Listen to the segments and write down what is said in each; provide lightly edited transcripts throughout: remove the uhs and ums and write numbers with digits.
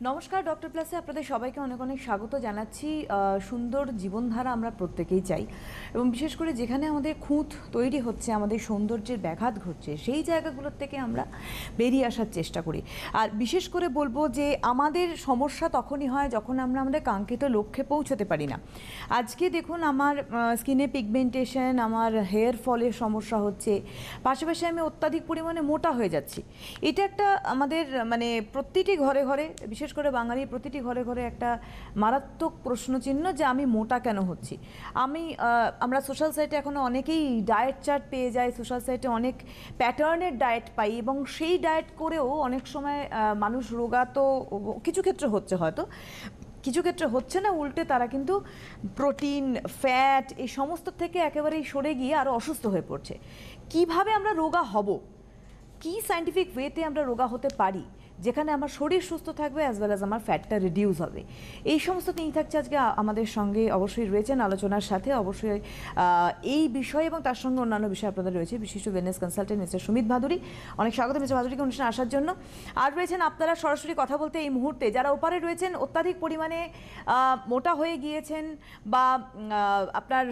নমস্কার, ডক্টর প্লাসে আপনাদের সবাইকে অনেক অনেক স্বাগত জানাচ্ছি। সুন্দর জীবনধারা আমরা প্রত্যেকেই চাই, এবং বিশেষ করে যেখানে আমাদের খুঁত তৈরি হচ্ছে, আমাদের সৌন্দর্যের ব্যাঘাত ঘটছে, সেই জায়গাগুলোর থেকে আমরা বেরিয়ে আসার চেষ্টা করি। আর বিশেষ করে বলবো যে আমাদের সমস্যা তখনই হয় যখন আমরা আমাদের কাঙ্ক্ষিত লক্ষ্যে পৌঁছতে পারি না। আজকে দেখুন, আমার স্কিনে পিগমেন্টেশন, আমার হেয়ার ফলের সমস্যা হচ্ছে, পাশাপাশি আমি অত্যাধিক পরিমাণে মোটা হয়ে যাচ্ছি। এটা একটা আমাদের মানে প্রতিটি ঘরে ঘরে, বিশেষ করে বাঙালির প্রতিটি ঘরে ঘরে একটা মারাত্মক প্রশ্নচিহ্ন যে আমি মোটা কেন হচ্ছি। আমরা সোশ্যাল সাইটে এখনও অনেকেই ডায়েট চার্ট পেয়ে যাই, সোশ্যাল সাইটে অনেক প্যাটার্নের ডায়েট পাই, এবং সেই ডায়েট করেও অনেক সময় মানুষ রোগা তো কিছু ক্ষেত্রে হচ্ছে, হয়তো কিছু ক্ষেত্রে হচ্ছে না, উল্টে তারা কিন্তু প্রোটিন, ফ্যাট এই সমস্ত থেকে একেবারেই সরে গিয়ে আরও অসুস্থ হয়ে পড়ছে। কিভাবে আমরা রোগা হব, কি সায়েন্টিফিক ওয়েতে আমরা রোগা হতে পারি যেখানে আমার শরীর সুস্থ থাকবে অ্যাজ ওয়েল অ্যাজ আমার ফ্যাটটা রিডিউস হবে, এই সমস্ত নিয়ে থাকছে আজকে আমাদের সঙ্গে অবশ্যই রয়েছেন আলোচনার সাথে অবশ্যই এই বিষয় এবং তার সঙ্গে অন্যান্য বিষয় আপনাদের রয়েছে বিশিষ্ট wellness consultant mister Sumit Bhaduri. অনেক স্বাগত মিস্টার ভাদুরীকে অনুষ্ঠানে আসার জন্য। আর রয়েছেন আপনারা সরাসরি কথা বলতে এই মুহূর্তে, যারা ওপারে রয়েছেন অত্যাধিক পরিমাণে মোটা হয়ে গিয়েছেন, বা আপনার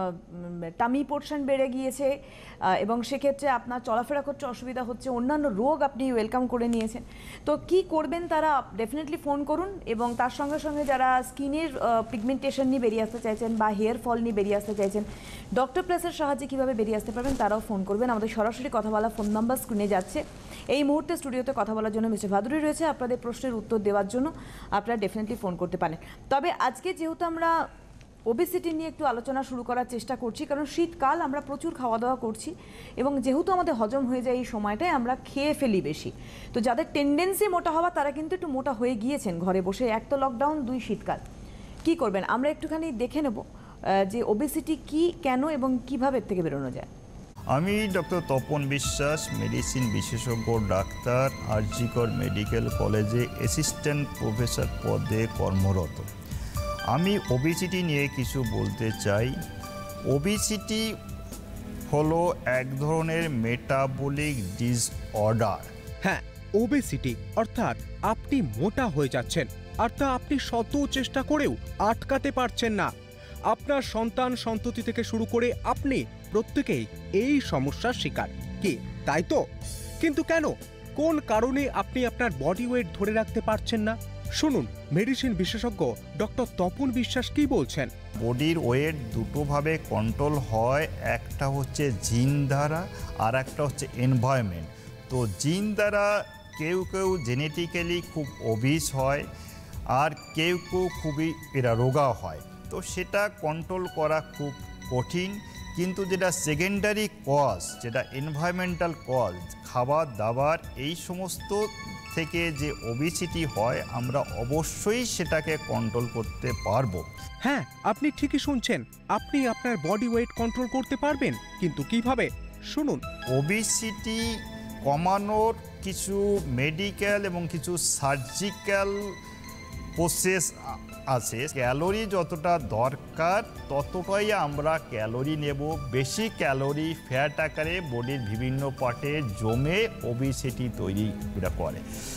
টামি পোর্শন বেড়ে গিয়েছে এবং সেক্ষেত্রে আপনার চলাফেরা করতে অসুবিধা হচ্ছে, অন্যান্য রোগ আপনি ওয়েলকাম করে নিয়েছেন, তো কি করবেন তারা ডেফিনেটলি ফোন করুন। এবং তার সঙ্গে সঙ্গে যারা স্কিনের পিগমেন্টেশন নিয়ে বেরিয়ে আসতে চাইছেন বা হেয়ার ফল নিয়ে বেরিয়ে আসতে চাইছেন, ডক্টর প্লাসের সাহায্যে কীভাবে বেরিয়ে আসতে পারবেন তারাও ফোন করবেন। আমাদের সরাসরি কথা বলা ফোন নাম্বার স্ক্রিনে যাচ্ছে। এই মুহূর্তে স্টুডিওতে কথা বলার জন্য মিস্টার ভাদুরী রয়েছে, আপনাদের প্রশ্নের উত্তর দেওয়ার জন্য আপনারা ডেফিনেটলি ফোন করতে পারেন। তবে আজকে যেহেতু আমরা ওবেসিটি নিয়ে একটু আলোচনা শুরু করার চেষ্টা করছি, কারণ শীতকাল, আমরা প্রচুর খাওয়া দাওয়া করছি, এবং যেহেতু আমাদের হজম হয়ে যায় এই সময়টায় আমরা খেয়ে ফেলি বেশি, তো যাদের টেন্ডেন্সি মোটা হওয়া তারা কিন্তু একটু মোটা হয়ে গিয়েছেন ঘরে বসে। এক তো লকডাউন, দুই শীতকাল, কি করবেন আমরা একটুখানি দেখে নেব যে ওবেসিটি কি, কেন এবং কিভাবে থেকে বেরোনো যায়। আমি ডক্টর তপন বিশ্বাস, মেডিসিন বিশেষজ্ঞ ডাক্তার, আরজিকর মেডিকেল কলেজে অ্যাসিস্ট্যান্ট প্রফেসর পদে কর্মরত। আমি ওবেসিটি নিয়ে কিছু বলতে চাই। ওবেসিটি হলো এক ধরনের মেটাবলিক ডিসঅর্ডার। হ্যাঁ, ওবেসিটি অর্থাৎ আপনি মোটা হয়ে যাচ্ছেন, আর তা আপনি শত চেষ্টা করেও আটকাতে পারছেন না। আপনার সন্তান সন্ততি থেকে শুরু করে আপনি প্রত্যেকেই এই সমস্যার শিকার। কি তাই তো? কিন্তু কেন, কোন কারণে আপনি আপনার বডি ওয়েট ধরে রাখতে পারছেন না? শুনুন মেডিসিন বিশেষজ্ঞ ডক্টর তপন বিশ্বাস কি বলছেন। বডির ওয়েট দুটোভাবে কন্ট্রোল হয়, একটা হচ্ছে জিন দ্বারা আর একটা হচ্ছে এনভায়রনমেন্ট। তো জিন দ্বারা কেউ কেউ জেনেটিক্যালি খুব ওবিস হয়, আর কেউ কেউ খুবই রোগা হয়, তো সেটা কন্ট্রোল করা খুব কঠিন। কিন্তু যেটা সেকেন্ডারি কজ, যেটা এনভায়রনমেন্টাল কজ, খাবার দাবার এই সমস্ত থেকে যে ওবেসিটি হয়, আমরা অবশ্যই সেটাকে কন্ট্রোল করতে পারবো। হ্যাঁ, আপনি ঠিকই শুনছেন, আপনি আপনার বডি ওয়েট কন্ট্রোল করতে পারবেন, কিন্তু কিভাবে শুনুন। ওবেসিটি কমানোর কিছু মেডিকেল এবং কিছু সার্জিক্যাল প্রসেস আছে। ক্যালোরি যতটা দরকার ততটাই আমরা ক্যালোরি নেব। বেশি ক্যালোরি ফ্যাট আকারে বডির বিভিন্ন পার্টে জমে ওবেসিটি তৈরি করে।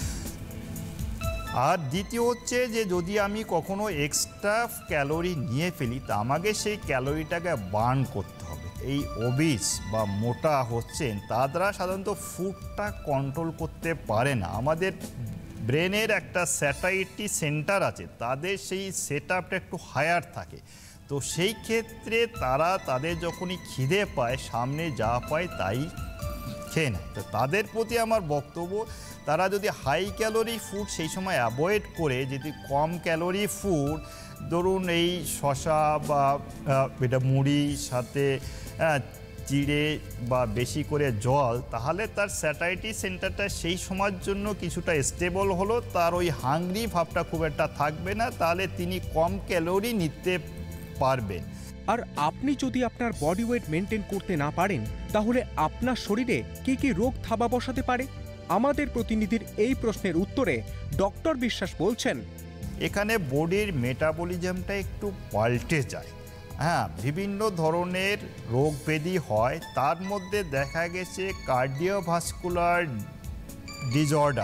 আর দ্বিতীয় হচ্ছে যে যদি আমি কখনো এক্সট্রা ক্যালোরি নিয়ে ফেলি, তা আমাকে সেই ক্যালোরিটাকে বার্ন করতে হবে। এই ওবিস বা মোটা হচ্ছেন তারা সাধারণত ফুডটা কন্ট্রোল করতে পারে না। আমাদের ব্রেনের একটা স্যাটাইটি সেন্টার আছে, তাদের সেই সেট আপটা একটু হায়ার থাকে, তো সেই ক্ষেত্রে তারা তাদের যখনই খিদে পায়, সামনে যা পায় তাই খেয়ে নেয়। তো তাদের প্রতি আমার বক্তব্য, তারা যদি হাই ক্যালোরি ফুড সেই সময় অ্যাভয়েড করে যদি কম ক্যালোরি ফুড, ধরুন এই শসা বা এটা মুড়ির সাথে চিড়ে বা বেশি করে জল, তাহলে তার স্যাটাইটি সেন্টারটা সেই সময়ের জন্য কিছুটা স্টেবল হলো, তার ওই হাংরি ভাবটা খুব একটা থাকবে না, তাহলে তিনি কম ক্যালোরি নিতে পারবেন। আর আপনি যদি আপনার বডি ওয়েট মেনটেন করতে না পারেন, তাহলে আপনার শরীরে কি কি রোগ থাবা বসাতে পারে? আমাদের প্রতিনিধির এই প্রশ্নের উত্তরে ডক্টর বিশ্বাস বলছেন, এখানে বডির মেটাবলিজমটা একটু পাল্টে যায়। হ্যাঁ, বিভিন্ন ধরনের রোগ ব্যাধি হয়, তার মধ্যে দেখা গেছে কার্ডিওভাস্কুলার ডিসঅর্ডার,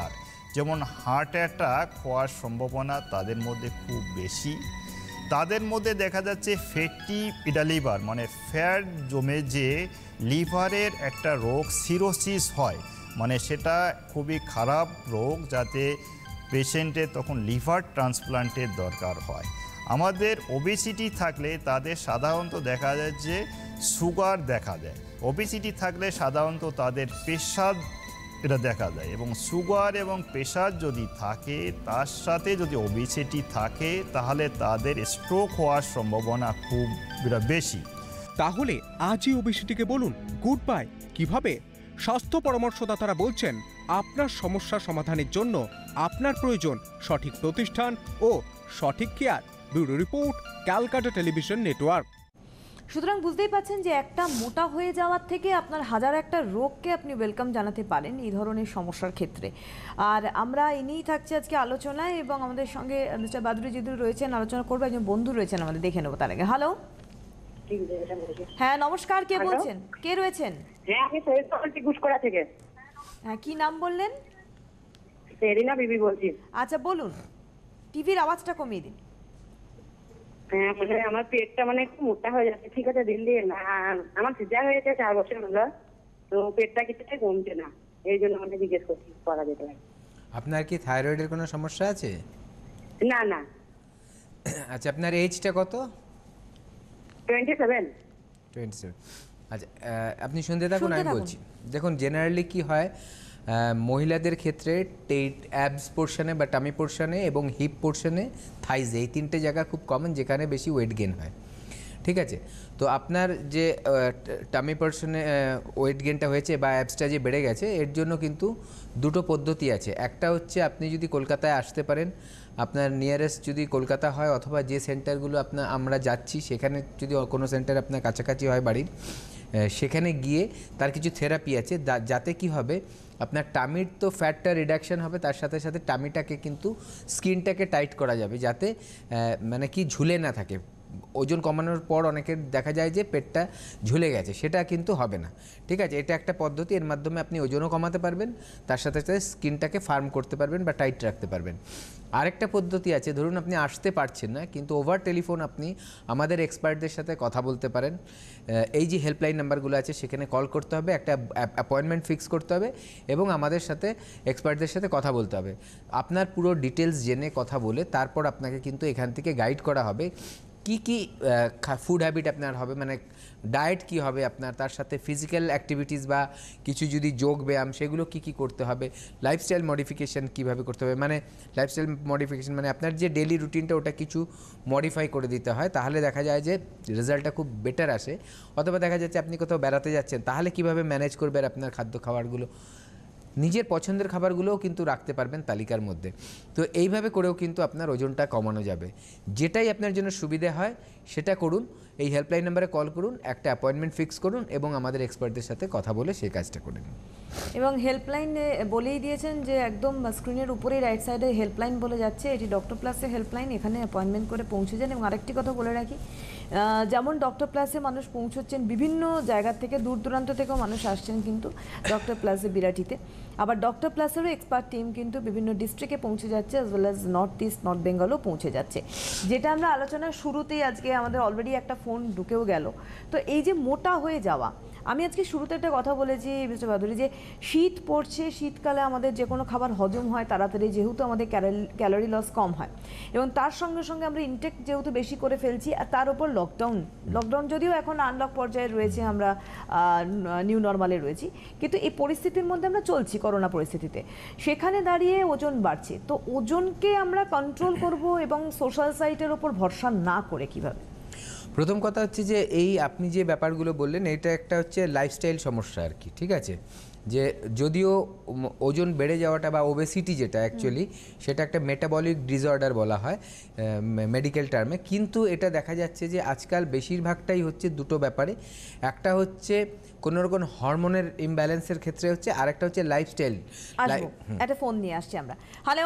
যেমন হার্ট অ্যাটাক হওয়ার সম্ভাবনা তাদের মধ্যে খুব বেশি। তাদের মধ্যে দেখা যাচ্ছে ফ্যাটি লিভার, মানে ফ্যাট জমে যে লিভারের একটা রোগ সিরোসিস হয়, মানে সেটা খুবই খারাপ রোগ, যাতে পেশেন্টের তখন লিভার ট্রান্সপ্লান্টের দরকার হয়। আমাদের ওবেসিটি থাকলে তাদের সাধারণত দেখা যায় যে সুগার দেখা দেয়। ওবেসিটি থাকলে সাধারণত তাদের প্রেশার এটা দেখা যায়, এবং সুগার এবং প্রেশার যদি থাকে, তার সাথে যদি ওবেসিটি থাকে, তাহলে তাদের স্ট্রোক হওয়ার সম্ভাবনা খুব বেশি। তাহলে আজই ওবেসিটিকে বলুন গুড বাই। কিভাবে? স্বাস্থ্য পরামর্শদাতারা বলছেন আপনার সমস্যা সমাধানের জন্য আপনার প্রয়োজন সঠিক প্রতিষ্ঠান ও সঠিক care. Bureau report, Calcutta television network. সুতরাং বুঝতেই পাচ্ছেন যে একটা মোটা হয়ে যাওয়ার থেকে আপনার হাজার একটা রোগকে আপনি ওয়েলকাম জানাতে পারেন এই ধরনের সমস্যার ক্ষেত্রে। আর আমরা এই নিয়েই থাকছি আজকে আলোচনায়, এবং আমাদের সঙ্গে মিস্টার বাদুড়ি যদি রয়েছেন, আলোচনা করবো। একজন বন্ধু রয়েছেন আমাদের, দেখে নেবো তার আগে। হ্যালো, হ্যাঁ নমস্কার, কে বলছেন? কে রয়েছেন? হ্যাঁ, আমি গুসকরা থেকে। হ্যাঁ, কি নাম বললেন? সেরিনা বিবি বলছি। আচ্ছা বলুন, টিভির আওয়াজটা কমিয়ে দিন। হ্যাঁ, মানে আমার পেটটা মানে একটু মোটা হয়ে যাচ্ছে, ঠিক আছে দিন দিন। আমার সিজার হয়েছে 4 বছর হলো, তো পেটটা কিছুটাই কমছে না, এই জন্য মানে জিজ্ঞেস করছি করা যেতে পারে। আপনার কি থাইরয়েডের কোনো সমস্যা আছে? না না। আচ্ছা, আপনার এজটা কত? 27। আচ্ছা, আপনি শুনতে থাকুন, আমি বলছি। দেখুন, জেনারেলি কি হয়, মহিলাদের ক্ষেত্রে অ্যাবস পোর্শনে বা টামি পোর্শনে এবং হিপ পোর্শনে, থাইজ, এই 3টে জায়গা খুব কমন যেখানে বেশি ওয়েট গেন হয়। ঠিক আছে, তো আপনার যে টামি পোর্শনে ওয়েট গেনটা হয়েছে বা অ্যাবসটা যে বেড়ে গেছে, এর জন্য কিন্তু দুটো পদ্ধতি আছে। একটা হচ্ছে আপনি যদি কলকাতায় আসতে পারেন, আপনার নিয়ারেস্ট যদি কলকাতা হয়, অথবা যে সেন্টারগুলো আমরা যাচ্ছি সেখানে যদি কোনো সেন্টার আপনার কাছাকাছি হয় বাড়ির, সেখানে গিয়ে তার কিছু থেরাপি আছে, যাতে কি হবে, আপনার টামির তো ফ্যাটটা রিডাকশন হবে, তার সাথে সাথে টামিটাকে কিন্তু স্কিনটাকে টাইট করা যাবে, যাতে মানে কি ঝুলে না থাকে। ওজন কমানোর পর অনেকের দেখা যায় যে পেটটা ঝুলে গেছে, সেটা কিন্তু হবে না। ঠিক আছে, এটা একটা পদ্ধতি, এর মাধ্যমে আপনি ওজনও কমাতে পারবেন, তার সাথে সাথে স্কিনটাকে ফার্ম করতে পারবেন বা টাইট রাখতে পারবেন। আরেকটা পদ্ধতি আছে, ধরুন আপনি আসতে পারছেন না, কিন্তু ওভার টেলিফোন আপনি আমাদের এক্সপার্টদের সাথে কথা বলতে পারেন। এই যে হেল্পলাইন নাম্বারগুলো আছে সেখানে কল করতে হবে, একটা অ্যাপয়েন্টমেন্ট ফিক্স করতে হবে, এবং আমাদের সাথে এক্সপার্টদের সাথে কথা বলতে হবে। আপনার পুরো ডিটেলস জেনে কথা বলে তারপর আপনাকে কিন্তু এখান থেকে গাইড করা হবে কি কি ফুড হ্যাবিট আপনার হবে, মানে ডায়েট কি হবে আপনার, তার সাথে ফিজিক্যাল অ্যাক্টিভিটিস বা কিছু যদি যোগ ব্যায়াম সেগুলো কি কি করতে হবে, লাইফস্টাইল মডিফিকেশান কীভাবে করতে হবে, মানে লাইফস্টাইল মডিফিকেশান মানে আপনার যে ডেলি রুটিনটা ওটা কিছু মডিফাই করে দিতে হয়, তাহলে দেখা যায় যে রেজাল্টটা খুব বেটার আসে। অথবা দেখা যাচ্ছে আপনি কোথাও বেড়াতে যাচ্ছেন, তাহলে কীভাবে ম্যানেজ করবেন আপনার খাদ্য খাবারগুলো, নিজের পছন্দের খাবারগুলোও কিন্তু রাখতে পারবেন তালিকার মধ্যে। তো এইভাবে করেও কিন্তু আপনার ওজনটা কমানো যাবে। যেটাই আপনার জন্য সুবিধে হয় সেটা করুন, এই হেল্পলাইন নাম্বারে কল করুন, একটা অ্যাপয়েন্টমেন্ট ফিক্স করুন, এবং আমাদের এক্সপার্টদের সাথে কথা বলে সেই কাজটা করে নিন। এবং হেল্পলাইনে বলেই দিয়েছেন যে একদম স্ক্রিনের উপরেই রাইট সাইডে হেল্পলাইন বলে যাচ্ছে, এটি ডক্টর প্লাসের হেল্পলাইন, এখানে অ্যাপয়েন্টমেন্ট করে পৌঁছে যান। এবং আরেকটি কথা বলে রাখি, যেমন ডক্টর প্লাসে মানুষ পৌঁছচ্ছেন বিভিন্ন জায়গা থেকে, দূর দূরান্ত থেকেও মানুষ আসছেন কিন্তু ডক্টর প্লাসে বিরাটিতে। আবার ডক্টর প্লাসেরও এক্সপার্ট টিম কিন্তু বিভিন্ন ডিস্ট্রিক্টে পৌঁছে যাচ্ছে, as well as north east, north বেঙ্গলও পৌঁছে যাচ্ছে। যেটা আমরা আলোচনার শুরুতেই, আজকে আমাদের অলরেডি একটা ফোন ঢুকেও গেল। তো এই যে মোটা হয়ে যাওয়া, আমি আজকে শুরুতে একটা কথা বলেছি মিস্টার বাদুড়ি, যে শীত পড়ছে, শীতকালে আমাদের যে কোনো খাবার হজম হয় তাড়াতাড়ি, যেহেতু আমাদের ক্যালোরি লস কম হয়, এবং তার সঙ্গে সঙ্গে আমরা ইনটেক যেহেতু বেশি করে ফেলছি, আর তার উপর লকডাউন যদিও এখন আনলক পর্যায়ে রয়েছে, আমরা নিউ নর্মালে রয়েছি, কিন্তু এই পরিস্থিতির মধ্যে আমরা চলছি, করোনা পরিস্থিতিতে। সেখানে দাঁড়িয়ে ওজন বাড়ছে, তো ওজনকে আমরা কন্ট্রোল করব এবং সোশ্যাল সাইটের ওপর ভরসা না করে কিভাবে? প্রথম কথা হচ্ছে যে এই আপনি যে ব্যাপারগুলো বললেন, এটা একটা হচ্ছে লাইফস্টাইল সমস্যা আর কি। ঠিক আছে, যে যদিও ওজন বেড়ে যাওয়াটা বা ওবেসিটি যেটা অ্যাকচুয়ালি সেটা একটা মেটাবলিক ডিসঅর্ডার বলা হয় মেডিকেল টার্মে, কিন্তু এটা দেখা যাচ্ছে যে আজকাল বেশিরভাগটাই হচ্ছে দুটো ব্যাপারে। একটা হচ্ছে কোনো রকম হরমোনের ইমব্যালেন্সের ক্ষেত্রে হচ্ছে, আরেকটা হচ্ছে লাইফস্টাইল। একটা ফোন নিয়ে আসছি আমরা। হ্যালো,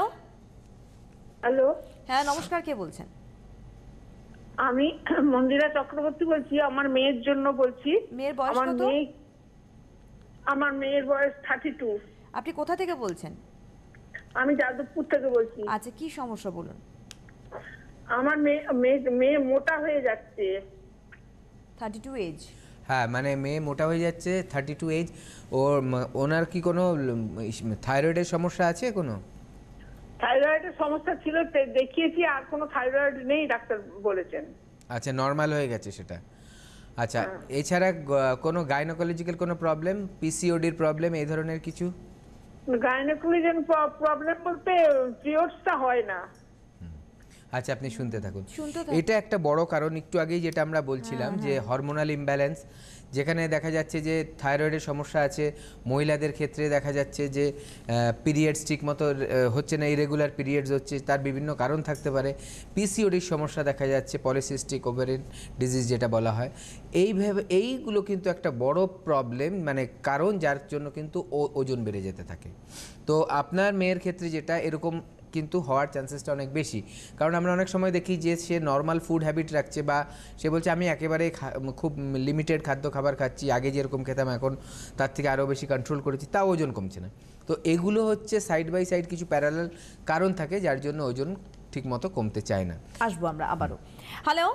হ্যাঁ নমস্কার, কে বলছেন? আমি মন্দিরা চক্রবর্তী বলছি, আমার মেয়ের জন্য বলছি। মেয়ের বয়স কত? আমার মেয়ের বয়স 32। আপনি কোথা থেকে বলছেন? আমি যাদবপুর থেকে বলছি। আচ্ছা, কি সমস্যা বলুন? আমার মেয়ে মোটা হয়ে যাচ্ছে। 32 এজ? হ্যাঁ, মানে মেয়ে মোটা হয়ে যাচ্ছে, 32 এজ। ওনার কি কোনো থাইরয়েডের সমস্যা আছে? কোনো থাইরয়েডের সমস্যা ছিল, দেখিয়েছি, আর কোনো থাইরয়েড নেই ডাক্তার বলেছেন। আচ্ছা, নর্মাল হয়ে গেছে সেটা। আচ্ছা, এছাড়া কোনো গাইনোকোলজিক্যাল কোনো প্রবলেম, পিসিওডির প্রবলেম, এই ধরনের কিছু? গাইনোকোলজিক্যাল প্রবলেম বলতে পিরিয়ডসটা হয় না। আচ্ছা, আপনি শুনতে থাকুন। শুনতে থাকুন। এটা একটা বড় কারণ, একটু আগেই যেটা আমরা বলছিলাম যে হরমোনাল ইমব্যালেন্স, যেখানে দেখা যাচ্ছে যে থাইরয়েডের সমস্যা আছে। মহিলাদের ক্ষেত্রে দেখা যাচ্ছে যে পিরিয়ডস ঠিকমতো হচ্ছে না, ইরেগুলার পিরিয়ডস হচ্ছে, তার বিভিন্ন কারণ থাকতে পারে। পিসিওডির সমস্যা দেখা যাচ্ছে, পলিসিস্টিক ওভারিয়ান ডিজিজ যেটা বলা হয়। এইগুলো কিন্তু একটা বড় প্রবলেম, মানে কারণ, যার জন্য কিন্তু ওজন বেড়ে যেতে থাকে। তো আপনার মেয়ের ক্ষেত্রে যেটা এরকম কিন্তু হওয়ার চান্সেসটা অনেক বেশি, কারণ আমরা অনেক সময় দেখি যে সে নর্মাল ফুড হ্যাবিট রাখছে, বা সে বলছে আমি একেবারে খুব লিমিটেড খাদ্য খাবার খাচ্ছি, আগে যেরকম খেতাম এখন তার থেকে আরও বেশি কন্ট্রোল করেছি, তাও ওজন কমছে না। তো এগুলো হচ্ছে সাইড বাই সাইড কিছু প্যারালাল কারণ থাকে, যার জন্য ওজন ঠিকমতো কমতে চায় না। আসবো আমরা আবারও। হ্যালো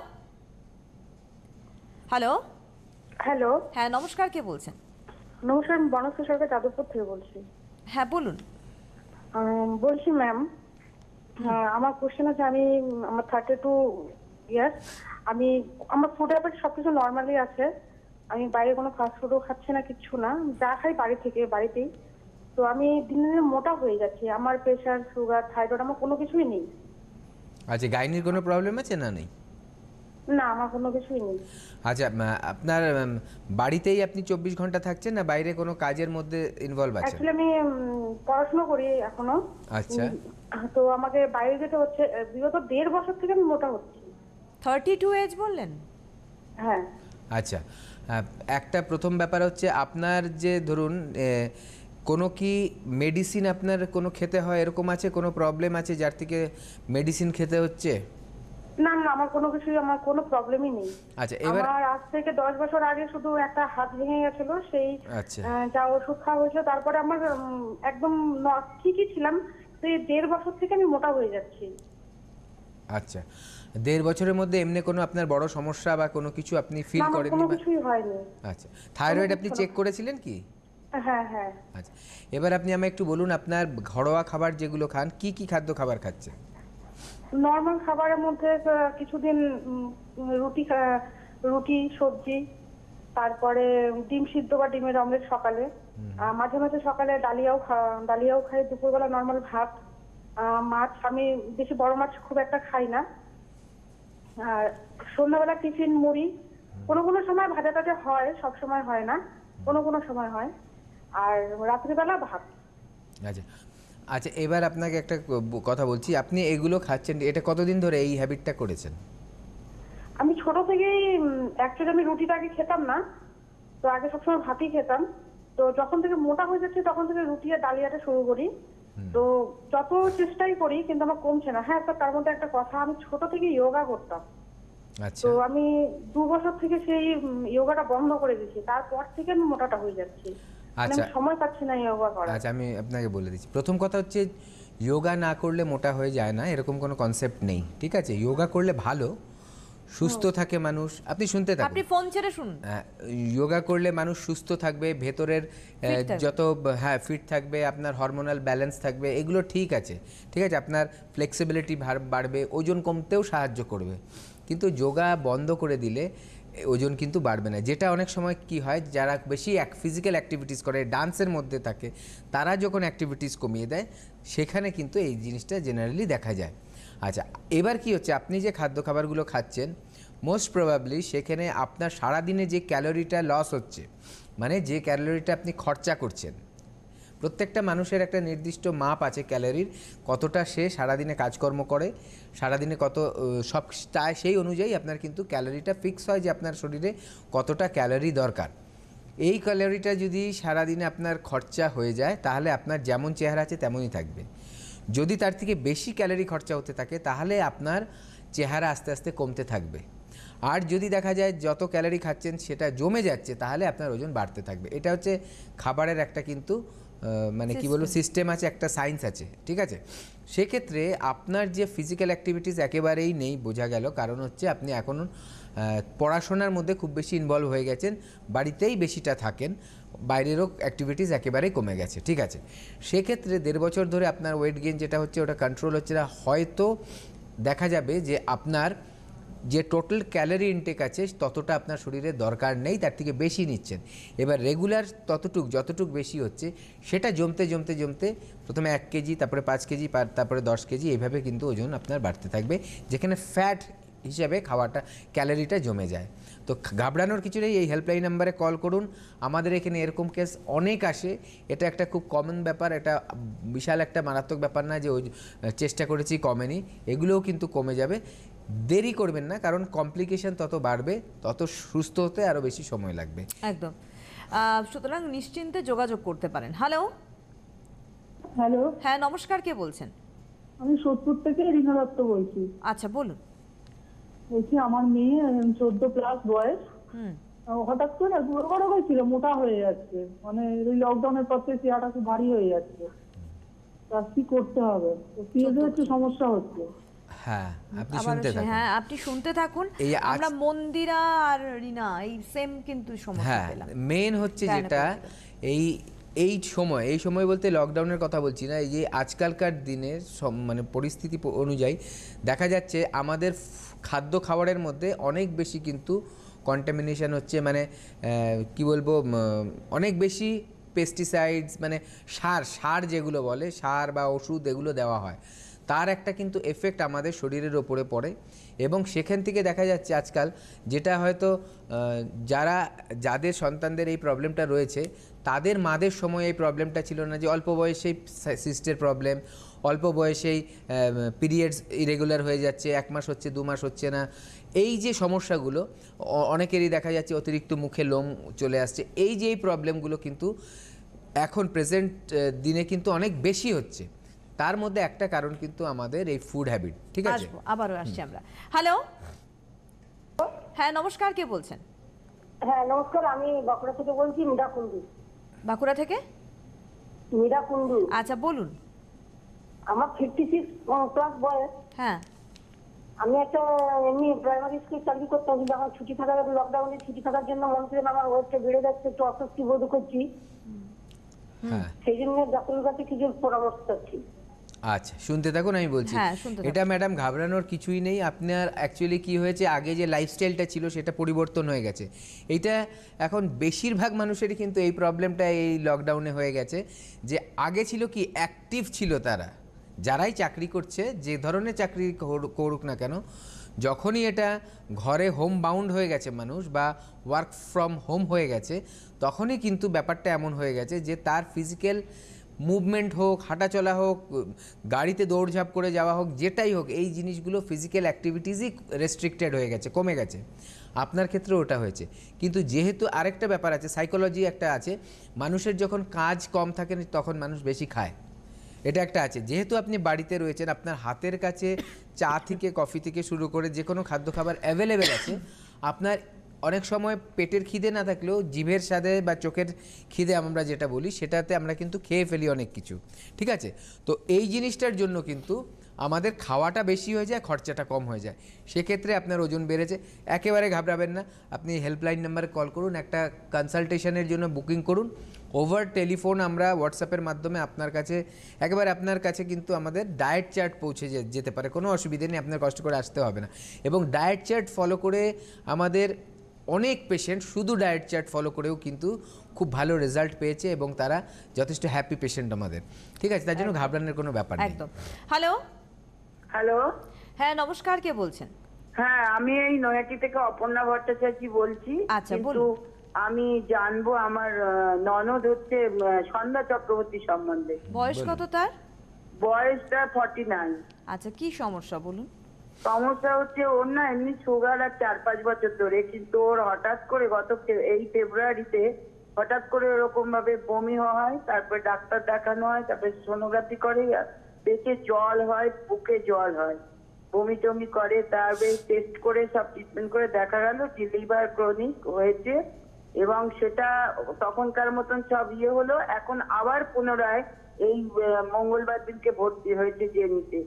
হ্যালো হ্যালো, হ্যাঁ, নমস্কার, কে বলছেন? নমস্কার, আমি বনশ্রী সরকার যাদবপুর থেকে বলছি। হ্যাঁ, বলুন। বলছি ম্যাম, আমার কোশ্চেন আছে, আমার 32 ইয়ার্স, আমার ফুড হ্যাবিট সবকিছু নর্মালি আছে। আমি বাইরে কোনো ফাস্ট ফুডও খাচ্ছি না, কিচ্ছু না, যা খাই বাড়িতেই। তো আমি দিনে দিনে মোটা হয়ে যাচ্ছি। আমার প্রেশার, সুগার, থাইরয়েড, আমার কোনো কিছুই নেই। আচ্ছা, গাইনির কোনো প্রবলেম আছে না? নেই? না, আমার কোনো কিছুই নেই। আচ্ছা, আপনার বাড়িতেই আপনি 24 ঘন্টা থাকছেন, না বাইরে কোনো কাজের মধ্যে ইনভলভ আছেন? অ্যাকচুয়ালি আমি পড়াশোনা করি এখনো। আচ্ছা। তো আমাকে বাইরে যেতে হচ্ছে। বিগত 1.5 বছর থেকে আমি মোটা হচ্ছি। 32 এজ বললেন? হ্যাঁ। আচ্ছা, একটা প্রথম ব্যাপার হচ্ছে আপনার যে ধরুন কোনো কি মেডিসিন আপনার কোনো খেতে হয়, এরকম আছে কোনো প্রবলেম আছে যার থেকে মেডিসিন খেতে হচ্ছে? না, আমার কোনো প্রবলেমই নেই। আচ্ছা, এবার আমার আজ থেকে 10 বছর আগে শুধু একটা হাত ভেঙে গেছিল, সেই আচ্ছা, যা ওষুধ খাওয়া হয়েছিল, তারপরে আমার একদম ঠিকই ছিলাম। তো এই 1.5 বছর থেকে আমি মোটা হয়ে যাচ্ছি। আচ্ছা, 1.5 বছরের মধ্যে এমনি কোনো আপনার বড় সমস্যা বা কোনো কিছু আপনি ফিল আমার করেননি? কোনো কিছুই হয়নি। আচ্ছা, থাইরয়েড আপনি চেক করেছিলেন কি? হ্যাঁ হ্যাঁ। আচ্ছা, এবার আপনি আমায় একটু বলুন আপনার ঘরোয়া খাবার যেগুলো খান, কি কি খাদ্য খাবার খাচ্ছেন? নর্মাল খাবারের মধ্যে কিছুদিন রুটি, সবজি, তারপরে ডিম সিদ্ধ বা ডিমের অমলেট সকালে, মাঝে মাঝে সকালে ডালিয়াও খাই, দুপুরবেলা নর্মাল ভাত, মাছ, আমি বেশি বড় মাছ খুব একটা খাই না, আর সন্ধ্যাবেলা টিফিন মুড়ি, কোনো সময় ভাজা টাজা হয়, সব সময় হয় না, কোনো সময় হয়, আর রাত্রিবেলা ভাত। আচ্ছা আচ্ছা, এবার আপনাকে একটা কথা বলছি, আপনি এগুলো খাচ্ছেন, এটা কতদিন ধরে এই হ্যাবিটটা করেছেন? আমি ছোট থেকেই, অ্যাকচুয়ালি আমি রুটিটা আগে খেতাম না, তো আগে সবসময় ভাতই খেতাম। তো যখন থেকে মোটা হয়ে যাচ্ছে তখন থেকে রুটি আর ডালিয়াটা শুরু করি। তো যত চেষ্টাই করি কিন্তু আমার কমছে না। হ্যাঁ, তার মধ্যে একটা কথা, আমি ছোট থেকে যোগা করতাম। আচ্ছা, তো আমি 2 বছর থেকে সেই যোগাটা বন্ধ করে দিয়েছি, তারপর থেকে আমি মোটাটা হয়ে যাচ্ছি। আচ্ছা, আমি সময় পাচ্ছি না যোগা করার। আচ্ছা, আমি আপনাকে বলে দিচ্ছি। প্রথম কথা হচ্ছে, যোগা না করলে মোটা হয়ে যায় না, এরকম কোনো কনসেপ্ট নেই, ঠিক আছে? যোগা করলে ভালো, সুস্থ থাকে মানুষ। আপনি শুনতে থাকুন, আপনি ফোন ছেড়ে শুনুন। যোগা করলে মানুষ সুস্থ থাকবে, ভেতরের যত ফিট থাকবে, আপনার হরমোনাল ব্যালেন্স থাকবে, এগুলো ঠিক আছে, ঠিক আছে? আপনার ফ্লেক্সিবিলিটি বাড়বে, ওজন কমতেও সাহায্য করবে। কিন্তু যোগা বন্ধ করে দিলে ওজন কিন্তু বাড়বে না। যেটা অনেক সময় কি হয়, যারা বেশি ফিজিক্যাল অ্যাক্টিভিটিস করে, ডান্সের মধ্যে থাকে, তারা যখন অ্যাক্টিভিটিস কমিয়ে দেয়, সেখানে কিন্তু এই জিনিসটা জেনারেলি দেখা যায়। আচ্ছা, এবার কি হচ্ছে, আপনি যে খাদ্য খাবারগুলো খাচ্ছেন, মোস্ট প্রবাবলি সেখানে আপনার সারাদিনে যে ক্যালোরিটা লস হচ্ছে, মানে যে ক্যালোরিটা আপনি খরচা করছেন, প্রত্যেকটা মানুষের একটা নির্দিষ্ট মাপ আছে ক্যালোরির, কতটা সে সারাদিনে কাজকর্ম করে, সারাদিনে কত সব, সেই অনুযায়ী আপনার কিন্তু ক্যালোরিটা ফিক্স হয় যে আপনার শরীরে কতটা ক্যালোরি দরকার। এই ক্যালোরিটা যদি সারাদিনে আপনার খরচা হয়ে যায়, তাহলে আপনার যেমন চেহারা আছে তেমনই থাকবে। যদি তার থেকে বেশি ক্যালোরি খরচা হতে থাকে, তাহলে আপনার চেহারা আস্তে আস্তে কমতে থাকবে। আর যদি দেখা যায় যত ক্যালোরি খাচ্ছেন সেটা জমে যাচ্ছে, তাহলে আপনার ওজন বাড়তে থাকবে। এটা হচ্ছে খাবারের একটা কিন্তু মানে কি বলবো সিস্টেম আছে, একটা সায়েন্স আছে, ঠিক আছে। সেক্ষেত্রে আপনার যে ফিজিক্যাল অ্যাক্টিভিটিস একেবারেই নেই বোঝা গেল, কারণ হচ্ছে আপনি এখন পড়াশোনার মধ্যে খুব বেশি ইনভলভ হয়ে গেছেন, বাড়িতেই বেশিটা থাকেন, বাইরেরও অ্যাক্টিভিটিস একেবারেই কমে গেছে, ঠিক আছে। সেক্ষেত্রে 1.5 বছর ধরে আপনার ওয়েট গেইন যেটা হচ্ছে ওটা কন্ট্রোল হচ্ছে না, হয়তো দেখা যাবে যে আপনার যে টোটাল ক্যালোরি ইনটেক আছে ততটা আপনার শরীরে দরকার নেই, তার থেকে বেশি নিচ্ছেন। এবার রেগুলার যতটুক বেশি হচ্ছে সেটা জমতে জমতে জমতে প্রথমে 1 কেজি, তারপরে 5 কেজি, তারপরে 10 কেজি, এইভাবে কিন্তু ওজন আপনার বাড়তে থাকবে, যেখানে ফ্যাট হিসাবে খাওয়াটা ক্যালোরিটা জমে যায়। তো ঘাবড়ানোর কিছু নেই, এই হেল্পলাইন নাম্বারে কল করুন। আমাদের এখানে এরকম কেস অনেক আসে, এটা একটা খুব কমন ব্যাপার, এটা বিশাল একটা মারাত্মক ব্যাপার না যে ওই চেষ্টা করেছি কমেনি, এগুলোও কিন্তু কমে যাবে। দেরি করবেন না, কারণ কমপ্লিকেশন তত বাড়বে, তত সুস্থ হতে আরও বেশি সময় লাগবে। একদম। সুতরাং নিশ্চিন্তে যোগাযোগ করতে পারেন। হ্যালো। হ্যালো, হ্যাঁ নমস্কার, কে বলছেন? আমি সোদপুর থেকে রিনা দত্ত বলছি। আচ্ছা বলুন। বলছি আমার মেয়ে 14+ বয়স, হঠাৎ করে না দুর্বল হয়েছিল, মোটা হয়ে যাচ্ছে, মানে ওই লকডাউনের পর থেকে চেহারাটা খুব ভারী হয়ে যাচ্ছে। তা কি করতে হবে? পিরিয়ডে একটু সমস্যা হচ্ছে। হ্যাঁ, আপনি শুনতে থাকুন। হ্যাঁ আপনি শুনতে থাকুন। আমরা মন্দিরা আর রিনা এই সেম কিন্তু সমস্যা পেলাম। মেন হচ্ছে যেটা এই সময় বলতে লকডাউনের কথা বলছি না, এই যে আজকালকার দিনের মানে পরিস্থিতি অনুযায়ী দেখা যাচ্ছে আমাদের খাদ্য খাবারের মধ্যে অনেক বেশি কিন্তু কন্টামিনেশন হচ্ছে, মানে কি বলবো, অনেক বেশি পেস্টিসাইডস, মানে সার যেগুলো বলে, সার বা ওষুধ এগুলো দেওয়া হয়, তার একটা কিন্তু এফেক্ট আমাদের শরীরের ওপরে পড়ে। এবং সেখান থেকে দেখা যাচ্ছে আজকাল যেটা হয়তো যাদের সন্তানদের এই প্রবলেমটা রয়েছে তাদের মাদের সময় এই প্রবলেমটা ছিল না, যে অল্প বয়সেই সিস্টের প্রবলেম, অল্প বয়সেই পিরিয়ডস ইরেগুলার হয়ে যাচ্ছে, 1 মাস হচ্ছে 2 মাস হচ্ছে না, এই যে সমস্যাগুলো অনেকেরই দেখা যাচ্ছে, অতিরিক্ত মুখে লোম চলে আসছে, এই যে এই প্রবলেমগুলো কিন্তু এখন প্রেজেন্ট দিনে কিন্তু অনেক বেশি হচ্ছে। তার মধ্যে একটা কারণ কিন্তু আমাদের এই ফুড হ্যাবিট, ঠিক আছে। আবারও আসছি আমরা। হ্যালো। হ্যাঁ নমস্কার, কে বলছেন? হ্যাঁ নমস্কার, আমি বাঁকুড়া থেকে বলছি, মীরা কুন্ডু। বাঁকুড়া থেকে মীরা কুন্ডু। আচ্ছা বলুন। আমার 56+ বয়স। হ্যাঁ। আমি একটা এমনি প্রাইমারি স্কুল চাকরি করতাম, কিন্তু এখন ছুটি থাকার, লকডাউনে ছুটি থাকার জন্য মনে করেন আমার ওয়েটটা বেড়ে যাচ্ছে, একটু অস্বস্তি বোধ করছি, সেই জন্য ডাক্তারের কাছে কিছু পরামর্শ চাচ্ছি। আচ্ছা শুনতে থাকুন, আমি বলছি। এটা ম্যাডাম ঘাবড়ানোর কিছুই নেই। আপনার অ্যাকচুয়ালি কি হয়েছে, আগে যে লাইফস্টাইলটা ছিল সেটা পরিবর্তন হয়ে গেছে। এইটা এখন বেশিরভাগ মানুষেরই কিন্তু এই প্রবলেমটা এই লকডাউনে হয়ে গেছে, যে আগে ছিল কি অ্যাক্টিভ ছিল তারা, যারাই চাকরি করছে, যে ধরনের চাকরি করুক না কেন, যখনই এটা ঘরে হোম বাউন্ড হয়ে গেছে মানুষ, বা ওয়ার্ক ফ্রম হোম হয়ে গেছে, তখনই কিন্তু ব্যাপারটা এমন হয়ে গেছে যে তার ফিজিক্যাল মুভমেন্ট হোক, হাঁটাচলা হোক, গাড়িতে দৌড়ঝাঁপ করে যাওয়া হোক, যেটাই হোক, এই জিনিসগুলো ফিজিক্যাল অ্যাক্টিভিটিসই রেস্ট্রিক্টেড হয়ে গেছে, কমে গেছে। আপনার ক্ষেত্রে ওটা হয়েছে। কিন্তু যেহেতু আরেকটা ব্যাপার আছে, সাইকোলজি একটা আছে, মানুষের যখন কাজ কম থাকে তখন মানুষ বেশি খায়, এটা একটা আছে। যেহেতু আপনি বাড়িতে রয়েছেন, আপনার হাতের কাছে চা থেকে কফি থেকে শুরু করে যে কোনো খাদ্য খাবার অ্যাভেলেবেল আছে, আপনার অনেক সময় পেটের খিদে না থাকলেও জিভের স্বাদে বা চোখের খিদে আমরা যেটা বলি, সেটাতে আমরা কিন্তু খেয়ে ফেলি অনেক কিছু, ঠিক আছে। তো এই জিনিসটার জন্য কিন্তু আমাদের খাওয়াটা বেশি হয়ে যায়, খরচাটা কম হয়ে যায়, সেক্ষেত্রে আপনার ওজন বেড়েছে। একেবারে ঘাবড়াবেন না, আপনি হেল্পলাইন নাম্বারে কল করুন, একটা কনসালটেশনের জন্য বুকিং করুন। ওভার টেলিফোন আমরা হোয়াটসঅ্যাপের মাধ্যমে আপনার কাছে কিন্তু আমাদের ডায়েট চার্ট পৌঁছে যেতে পারে, কোনো অসুবিধে নেই, আপনার কষ্ট করে আসতে হবে না। এবং ডায়েট চার্ট ফলো করে আমাদের অনেক পেশেন্ট শুধু ডায়েট চার্ট ফলো করেও কিন্তু খুব ভালো রেজাল্ট পেয়েছে, এবং তারা যথেষ্ট হ্যাপি পেশেন্ট আমাদের, ঠিক আছে। তার জন্য ঘাবড়ানোর কোনো ব্যাপার নেই। একদম। হ্যালো। হ্যালো। হ্যাঁ নমস্কার, কে বলছেন? হ্যাঁ আমি এই নয়াটি থেকে অপর্ণা ভট্টাচার্য বলছি। আচ্ছা কিন্তু আমি জানবো আমার ননদ হচ্ছে সন্ধ্যা চক্রবর্তী সম্বন্ধে। বয়স কত তার? বয়সটা 49। আচ্ছা কি সমস্যা বলুন। সমস্যা হচ্ছে ওর না এমনি সুগার আর 4-5 বছর ধরে, কিন্তু ওর হঠাৎ করে এই ফেব্রুয়ারিতে হঠাৎ করে এরকম ভাবে বমি হয়, তারপর ডাক্তার দেখানো হয়, তারপর সোনোগ্রাফি করে, পেটে জল হয়, বুকে জল হয়, বমি টমি করে, তারপরে টেস্ট করে সব ট্রিটমেন্ট করে দেখা গেল যে লিভার ক্রনিক হয়েছে, এবং সেটা তখনকার মতন সব ইয়ে হলো। এখন আবার পুনরায় এই মঙ্গলবার দিনকে ভর্তি হয়েছে জেএনইতে।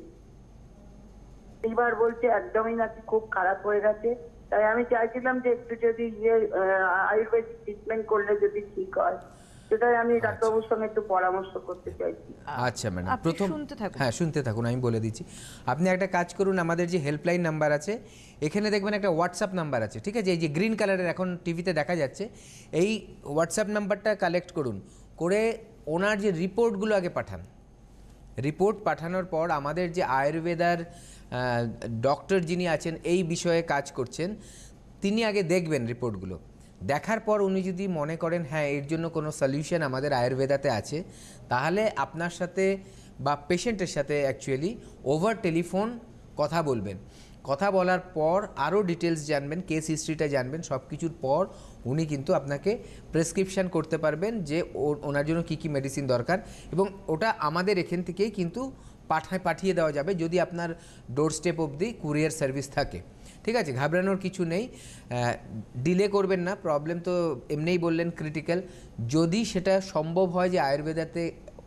এইবার বলছে একদমই নাকি খুব খারাপ হয়ে গেছে। তাই আমি চাইছিলাম যে একটু যদি আয়ুর্বেদিক ট্রিটমেন্ট করলে যদি ঠিক হয়, সেটাই আমি ডাক্তারবাবুর সঙ্গে একটু পরামর্শ করতে চাইছি। আচ্ছা ম্যাডাম, প্রথম হ্যাঁ শুনতে থাকুন, আমি বলে দিচ্ছি। আপনি একটা কাজ করুন, আমাদের যে হেল্পলাইন নাম্বার আছে এখানে দেখবেন একটা হোয়াটসঅ্যাপ নাম্বার আছে, ঠিক আছে? এই যে গ্রিন কালারের এখন টিভিতে দেখা যাচ্ছে, এই হোয়াটসঅ্যাপ নাম্বারটা কালেক্ট করুন, করে ওনার যে রিপোর্টগুলো আগে পাঠান। রিপোর্ট পাঠানোর পর আমাদের যে আয়ুর্বেদার ডক্টর যিনি আছেন এই বিষয়ে কাজ করছেন, তিনি আগে দেখবেন রিপোর্টগুলো। দেখার পর উনি যদি মনে করেন হ্যাঁ এর জন্য কোনো সলিউশন আমাদের আয়ুর্বেদাতে আছে, তাহলে আপনার সাথে বা পেশেন্টের সাথে অ্যাকচুয়ালি ওভার টেলিফোন কথা বলবেন। কথা বলার পর আরও ডিটেলস জানবেন, কেস হিস্ট্রিটা জানবেন, সব কিছুর পর উনি কিন্তু আপনাকে প্রেসক্রিপশান করতে পারবেন যে ওনার জন্য কী কী মেডিসিন দরকার, এবং ওটা আমাদের এখান থেকেই কিন্তু পাঠিয়ে দেওয়া যাবে যদি আপনার ডোর স্টেপ অবধি কুরিয়ার সার্ভিস থাকে। ঠিক আছে, ঘাবড়ানোর কিছু নেই, ডিলে করবেন না। প্রবলেম তো এমনিই বললেন ক্রিটিক্যাল, যদি সেটা সম্ভব হয় যে আয়ুর্বেদাতে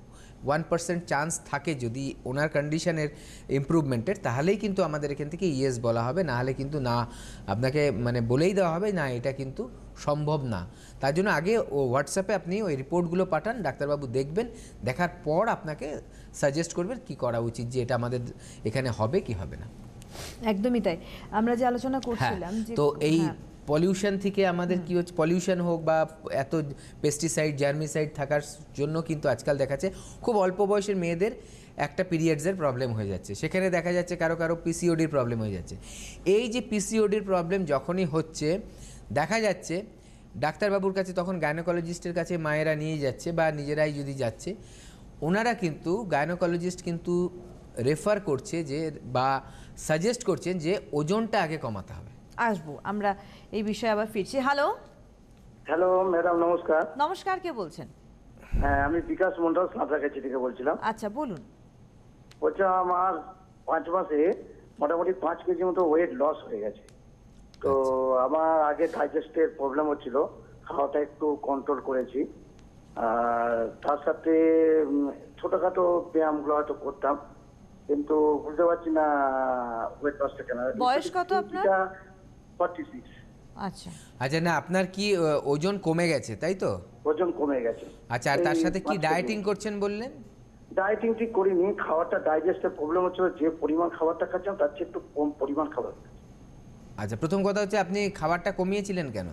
1% চান্স থাকে যদি ওনার কন্ডিশনের ইমপ্রুভমেন্টের, তাহলেই কিন্তু আমাদের এখান থেকে ইয়েস বলা হবে, না হলে কিন্তু না, আপনাকে মানে বলেই দেওয়া হবে না এটা কিন্তু সম্ভব না। তার জন্য আগে হোয়াটসঅ্যাপে আপনি ওই রিপোর্টগুলো পাঠান, ডাক্তারবাবু দেখবেন, দেখার পর আপনাকে সাজেস্ট করবেন কি করা উচিত, যে এটা আমাদের এখানে হবে কি হবে না। একদমই তাই, আমরা যে আলোচনা করছিলাম যে তো এই পলিউশন থেকে আমাদের কি হচ্ছে, পলিউশন হোক বা এত পেস্টিসাইড জার্মিসাইড থাকার জন্য কিন্তু আজকাল দেখাচ্ছে খুব অল্প বয়সের মেয়েদের একটা পিরিয়ডসের প্রবলেম হয়ে যাচ্ছে, সেখানে দেখা যাচ্ছে কারো কারো পিসিওডির প্রবলেম হয়ে যাচ্ছে। এই যে পিসিওডির প্রবলেম যখনই হচ্ছে দেখা যাচ্ছে ডাক্তারবাবুর কাছে, তখন গাইনোকোলজিস্টের কাছে মায়েরা নিয়ে যাচ্ছে বা নিজেরাই যদি যাচ্ছে, ওনারা কিন্তু গাইনোকোলজিস্ট কিন্তু রেফার করছে যে বা সাজেস্ট করছেন যে ওজনটা আগে কমাতে হবে। আসবো আমরা এই বিষয়ে আবার ফিরছি। হ্যালো হ্যালো ম্যাডাম, নমস্কার। নমস্কার, কে বলছেন? হ্যাঁ, আমি বিকাশ মন্ডল সাঁতরাগাছি থেকে বলছিলাম। আচ্ছা বলুন। বলছি আমার 5 মাসে মোটামুটি 5 কেজি মতো ওয়েট লস হয়ে গেছে। তো আমার আগে ডাইজেস্টের প্রবলেম হচ্ছিল, খাওয়াটা একটু কন্ট্রোল করেছি, আর তার সাথে ছোটখাটো ব্যায়ামগুলো হয়তো করতাম, কিন্তু বুঝতে পারছি না ওয়েট লসটা কেন। বয়স কত আপনার? 46। আচ্ছা আচ্ছা, না আপনার কি ওজন কমে গেছে তাই তো? ওজন কমে গেছে। আচ্ছা, আর তার সাথে কি ডায়েটিং করছেন বললেন? ডায়েটিং ঠিক করিনি, খাবারটা ডাইজেস্টের প্রবলেম হচ্ছিল, যে পরিমাণ খাবারটা খাচ্ছিলাম তার চেয়ে একটু কম পরিমাণ খাবার। আচ্ছা, প্রথম কথা হচ্ছে আপনি খাবারটা কমিয়েছিলেন কেন?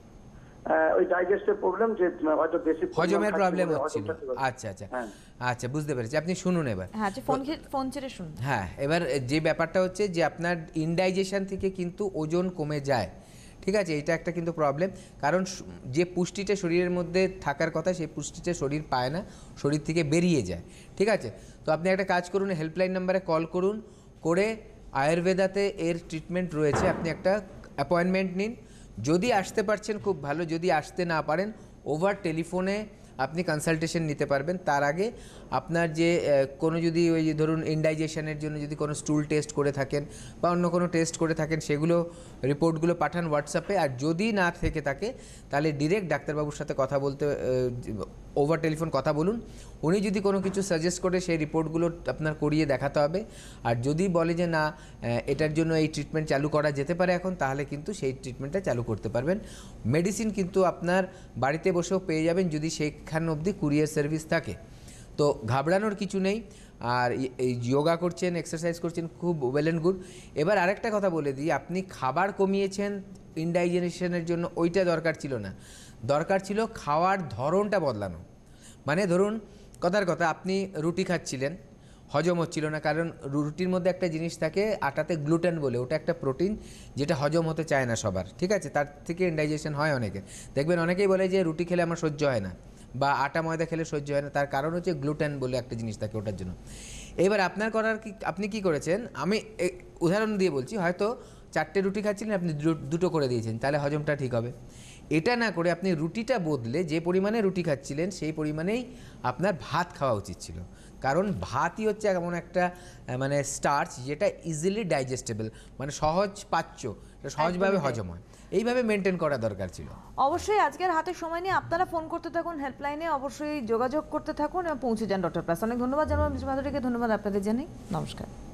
ওই ডাইজেস্টের প্রবলেম, যে হয়তো বেশি হজমের প্রবলেম হচ্ছিল। আচ্ছা আচ্ছা আচ্ছা, বুঝতে পেরেছি। আপনি শুনুন এবার। হ্যাঁ, ফোন ছেড়ে শুনুন। হ্যাঁ, এবার যে ব্যাপারটা হচ্ছে যে আপনার ইনডাইজেশন থেকে কিন্তু ওজন কমে যায়, ঠিক আছে? এটা একটা কিন্তু প্রবলেম, কারণ যে পুষ্টিটা শরীরের মধ্যে থাকার কথা সেই পুষ্টিটা শরীর পায় না, শরীর থেকে বেরিয়ে যায়, ঠিক আছে? তো আপনি একটা কাজ করুন, হেল্পলাইন নাম্বারে কল করুন, করে আয়ুর্বেদাতে এর ট্রিটমেন্ট রয়েছে, আপনি একটা অ্যাপয়েন্টমেন্ট নিন। যদি আসতে পারছেন খুব ভালো, যদি আসতে না পারেন ওভার টেলিফোনে আপনি কনসালটেশন নিতে পারবেন। তার আগে আপনার যে কোনো যদি ওই ধরুন ইনডাইজেশনের জন্য যদি কোনো স্টুল টেস্ট করে থাকেন বা অন্য কোনো টেস্ট করে থাকেন, সেগুলো রিপোর্টগুলো পাঠান হোয়াটসঅ্যাপে। আর যদি না থেকে থাকে তাহলে ডিরেক্ট ডাক্তারবাবুর সাথে কথা বলতে, ওভার টেলিফোন কথা বলুন। উনি যদি কোনো কিছু সাজেস্ট করে সেই রিপোর্টগুলো আপনার করিয়ে দেখাতে হবে। আর যদি বলে যে না এটার জন্য এই ট্রিটমেন্ট চালু করা যেতে পারে এখন, তাহলে কিন্তু সেই ট্রিটমেন্টটা চালু করতে পারবেন। মেডিসিন কিন্তু আপনার বাড়িতে বসেও পেয়ে যাবেন যদি সেখান অবধি কুরিয়ার সার্ভিস থাকে। তো ঘাবড়ানোর কিছু নেই। আর এই যোগা করছেন, এক্সারসাইজ করছেন, খুব ওয়েল অ্যান্ড গুড। এবার আরেকটা কথা বলে দিই, আপনি খাবার কমিয়েছেন ইনডাইজেশনের জন্য, ওইটা দরকার ছিল না, দরকার ছিল খাওয়ার ধরনটা বদলানো। মানে ধরুন কথার কথা, আপনি রুটি খাচ্ছিলেন, হজম হচ্ছিল না, কারণ রুটির মধ্যে একটা জিনিস থাকে আটাতে গ্লুটেন বলে, ওটা একটা প্রোটিন যেটা হজম হতে চায় না সবার, ঠিক আছে? তার থেকে ইনডাইজেশন হয় অনেকের। দেখবেন অনেকেই বলে যে রুটি খেলে আমার সহ্য হয় না বা আটা ময়দা খেলে সহ্য হয় না, তার কারণ হচ্ছে গ্লুটেন বলে একটা জিনিস থাকে ওটার জন্য। এবার আপনার করার কি, আপনি কি করেছেন, আমি উদাহরণ দিয়ে বলছি, হয়তো 4টে রুটি খাচ্ছিলেন, আপনি 2টো করে দিয়েছেন, তাহলে হজমটা ঠিক হবে। এটা না করে আপনি রুটিটা বদলে যে পরিমাণে রুটি খাচ্ছিলেন সেই পরিমাণেই আপনার ভাত খাওয়া উচিত ছিল, কারণ ভাতই হচ্ছে এমন একটা মানে স্টার্চ যেটা ইজিলি ডাইজেস্টেবল, মানে সহজ পাচ্য, এটা সহজভাবে হজম হয়, এইভাবে মেনটেন করা দরকার ছিল। অবশ্যই আজকের হাতে সময় নিয়ে আপনারা ফোন করতে থাকুন, হেল্পলাইনে অবশ্যই যোগাযোগ করতে থাকুন এবং পৌঁছে যান ডক্টর প্লাস। অনেক ধন্যবাদ জানাবো মিস মাধুরীকে, ধন্যবাদ আপনাদের জানাই, নমস্কার।